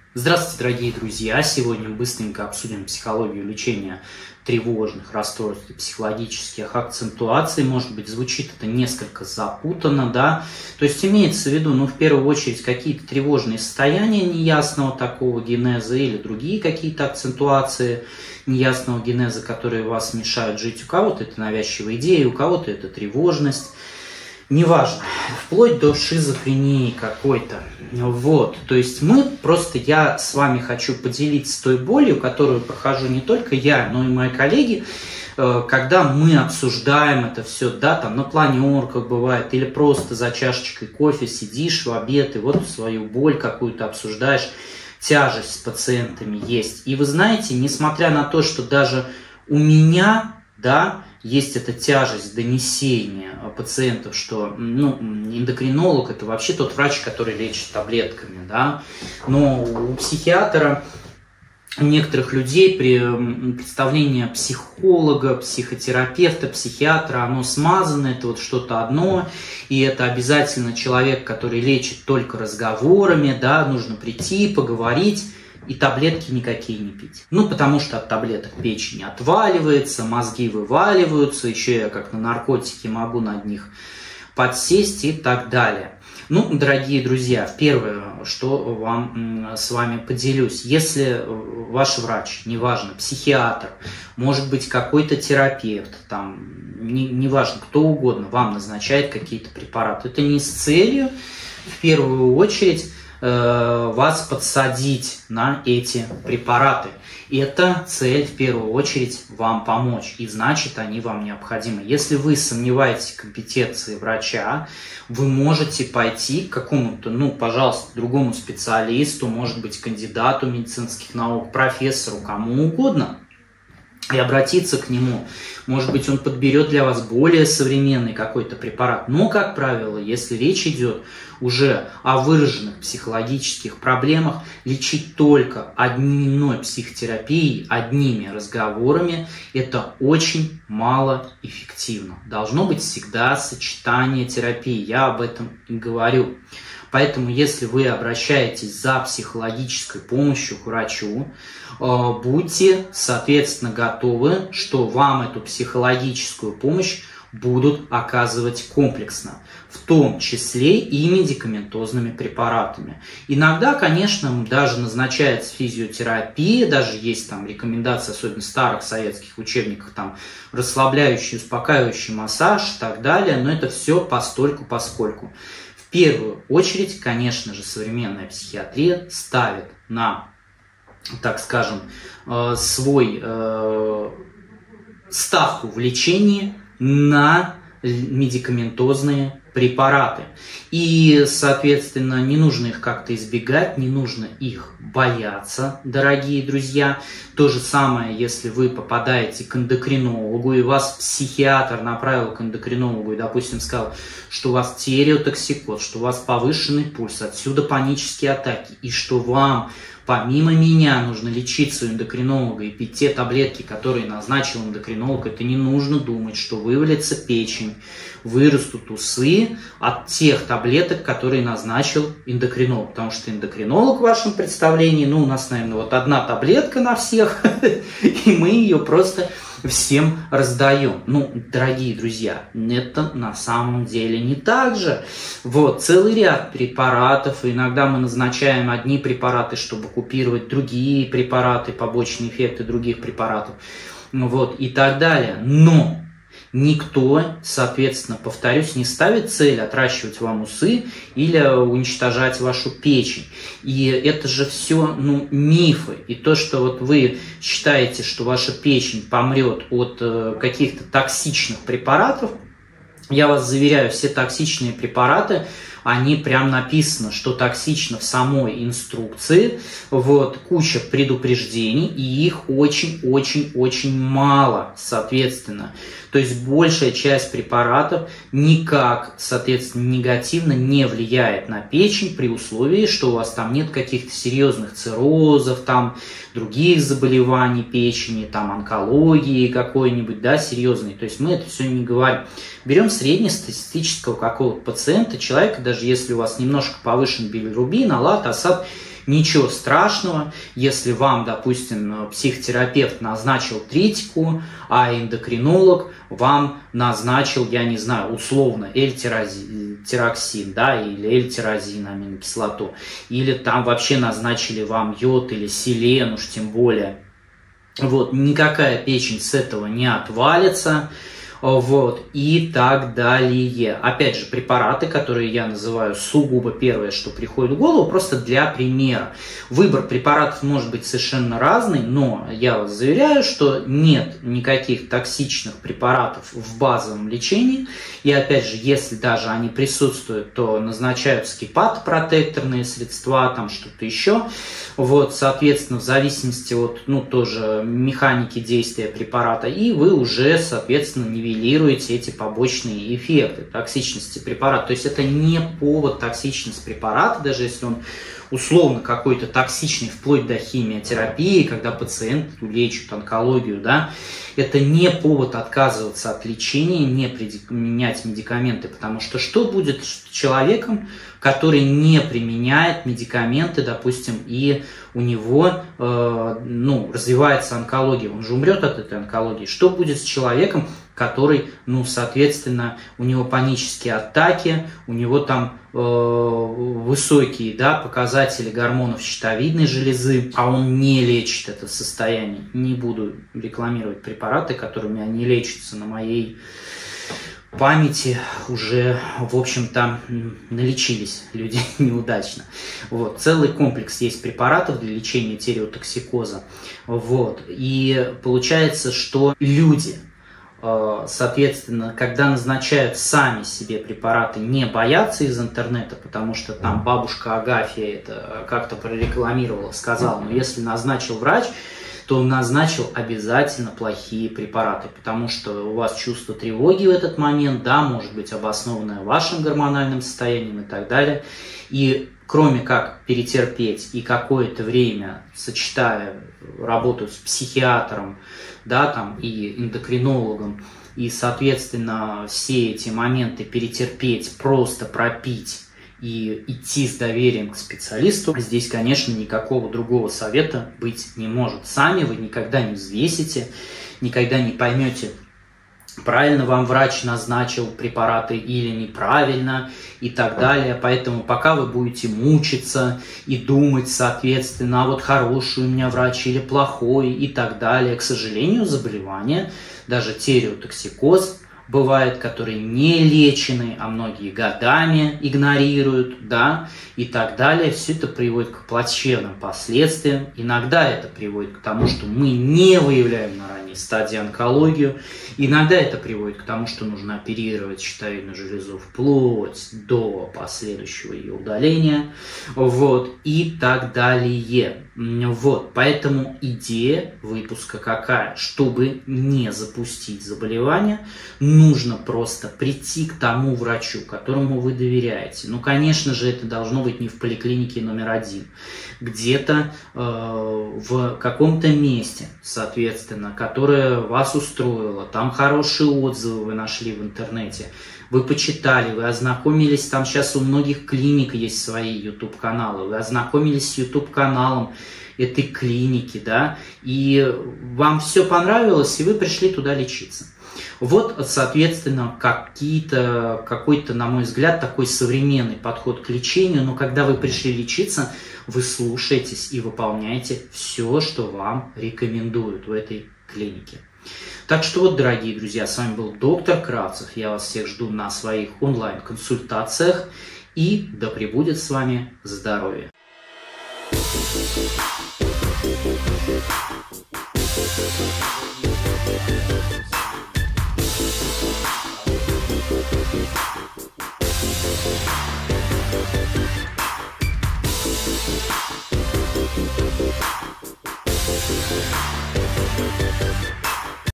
Здравствуйте, дорогие друзья! Сегодня быстренько обсудим психологию лечения тревожных расстройств и психологических акцентуаций. Может быть, звучит это несколько запутанно, да? То есть имеется в виду, в первую очередь, какие-то тревожные состояния неясного такого генеза или другие какие-то акцентуации неясного генеза, которые вас мешают жить. У кого-то это навязчивая идея, у кого-то это тревожность. Неважно, вплоть до шизофрении какой-то. То есть я с вами хочу поделиться той болью, которую прохожу не только я, но и мои коллеги, когда мы обсуждаем это все, на планерках бывает, или просто за чашечкой кофе сидишь в обед и свою боль какую-то обсуждаешь, тяжесть с пациентами есть. И вы знаете, несмотря на то, что даже у меня, есть эта тяжесть донесения пациентов, что эндокринолог – это вообще тот врач, который лечит таблетками, но у психиатра, у некоторых людей при представлении психолога, психотерапевта, психиатра, оно смазано, это что-то одно, и это обязательно человек, который лечит только разговорами, нужно прийти, поговорить, и таблетки никакие не пить. Потому что от таблеток печень отваливается, мозги вываливаются, еще я как на наркотики могу над них подсесть и так далее. Дорогие друзья, первое, что вам с вами поделюсь. Если ваш врач, неважно, психиатр, может быть какой-то терапевт, неважно, кто угодно, вам назначает какие-то препараты, это не с целью, в первую очередь, вас подсадить на эти препараты. Это цель, в первую очередь, вам помочь, и значит, они вам необходимы. Если вы сомневаетесь в компетенции врача, вы можете пойти к какому-то, пожалуйста, другому специалисту, может быть, кандидату медицинских наук, профессору, кому угодно, и обратиться к нему. Может быть, он подберет для вас более современный какой-то препарат. Но, как правило, если речь идет уже о выраженных психологических проблемах, лечить только одной психотерапией, одними разговорами, это очень малоэффективно. Должно быть всегда сочетание терапии. Я об этом и говорю. Поэтому, если вы обращаетесь за психологической помощью к врачу, будьте, соответственно, готовы, что вам эту психологическую помощь будут оказывать комплексно, в том числе и медикаментозными препаратами. Иногда, конечно, даже назначается физиотерапия, даже есть рекомендации, особенно в старых советских учебниках, расслабляющий, успокаивающий массаж и так далее, но это все постольку-поскольку. В первую очередь, конечно же, современная психиатрия ставит на, так скажем, свой ставку в лечении на медикаментозные препараты. И, соответственно, не нужно их как-то избегать, не нужно их бояться, дорогие друзья. То же самое, если вы попадаете к эндокринологу, и вас психиатр направил к эндокринологу и, допустим, сказал, что у вас тиреотоксикоз, что у вас повышенный пульс, отсюда панические атаки, и что вам помимо меня нужно лечиться у эндокринолога и пить те таблетки, которые назначил эндокринолог, это не нужно думать, что вывалится печень, вырастут усы от тех таблеток, которые назначил эндокринолог. Потому что эндокринолог в вашем представлении, у нас, наверное, одна таблетка на всех, и мы ее просто всем раздаем. Дорогие друзья, это на самом деле не так же. Целый ряд препаратов, иногда мы назначаем одни препараты, чтобы купировать другие препараты, побочные эффекты других препаратов, и так далее. Но никто, соответственно, повторюсь, не ставит цель отращивать вам усы или уничтожать вашу печень. И это же все мифы. И то, что вы считаете, что ваша печень помрет от каких-то токсичных препаратов, я вас заверяю, все токсичные препараты, они прям написано, что токсично в самой инструкции, куча предупреждений, и их очень-очень-очень мало, соответственно. То есть большая часть препаратов никак, соответственно, негативно не влияет на печень при условии, что у вас нет каких-то серьезных циррозов, других заболеваний печени, онкологии какой-нибудь, серьезной. То есть мы это все не говорим. Берем среднестатистического какого-то пациента, человека, даже если у вас немножко повышен билирубин, алат, асад, ничего страшного, если вам, допустим, психотерапевт назначил третику, а эндокринолог вам назначил, я не знаю, условно L-тироксин, да, или L-тирозин, аминокислоту, или там вообще назначили вам йод или селен, уж тем более. Вот, никакая печень с этого не отвалится. Вот, и так далее. Опять же, препараты, которые я называю сугубо первое, что приходит в голову, просто для примера. Выбор препаратов может быть совершенно разный, но я вас заверяю, что нет никаких токсичных препаратов в базовом лечении. И опять же, если даже они присутствуют, то назначаются гепатопротекторные средства, там что-то еще. Вот, соответственно, в зависимости от, тоже механики действия препарата, и вы уже, соответственно, нивелируете эти побочные эффекты токсичности препарата. То есть это не повод токсичность препарата, даже если он условно какой-то токсичный, вплоть до химиотерапии, когда пациент лечит онкологию, да, это не повод отказываться от лечения, не применять медикаменты, потому что что будет с человеком, который не применяет медикаменты, допустим, и у него развивается онкология, он же умрет от этой онкологии. Что будет с человеком, который, соответственно, у него панические атаки, у него там высокие, показатели гормонов щитовидной железы, а он не лечит это состояние. Не буду рекламировать препараты, которыми они лечатся, на моей памяти уже, в общем-то, налечились люди неудачно. Вот. Целый комплекс есть препаратов для лечения тиреотоксикоза. Вот. И получается, что люди, соответственно, когда назначают сами себе препараты, не боятся из интернета, потому что там бабушка Агафья это как-то прорекламировала, сказала, но если назначил врач, то он назначил обязательно плохие препараты, потому что у вас чувство тревоги в этот момент, да, может быть обоснованное вашим гормональным состоянием и так далее. И кроме как перетерпеть и какое-то время, сочетая работу с психиатром, да, там, и эндокринологом, и, соответственно, все эти моменты перетерпеть, просто пропить и идти с доверием к специалисту, здесь, конечно, никакого другого совета быть не может. Сами вы никогда не взвесите, никогда не поймете, правильно вам врач назначил препараты или неправильно и так далее. Поэтому пока вы будете мучиться и думать, соответственно, а вот хороший у меня врач или плохой и так далее, к сожалению, заболевания, даже тиреотоксикоз, бывает, которые не лечены, а многие годами игнорируют, да, и так далее. Все это приводит к плачевным последствиям. Иногда это приводит к тому, что мы не выявляем на ранней стадии онкологию. Иногда это приводит к тому, что нужно оперировать щитовидную железу вплоть до последующего ее удаления, вот, и так далее. Вот, поэтому идея выпуска какая? Чтобы не запустить заболевание, нужно просто прийти к тому врачу, которому вы доверяете. Ну, конечно же, это должно быть не в поликлинике номер 1, где-то в каком-то месте, соответственно, которое вас устроило, там хорошие отзывы вы нашли в интернете, вы почитали, вы ознакомились, там сейчас у многих клиник есть свои YouTube-каналы, вы ознакомились с YouTube-каналом этой клиники, да, и вам все понравилось, и вы пришли туда лечиться. Вот, соответственно, какой-то, на мой взгляд, такой современный подход к лечению, но когда вы пришли лечиться, вы слушаетесь и выполняете все, что вам рекомендуют в этой клинике. Так что вот, дорогие друзья, с вами был доктор Кравцев. Я вас всех жду на своих онлайн-консультациях. И да пребудет с вами здоровье.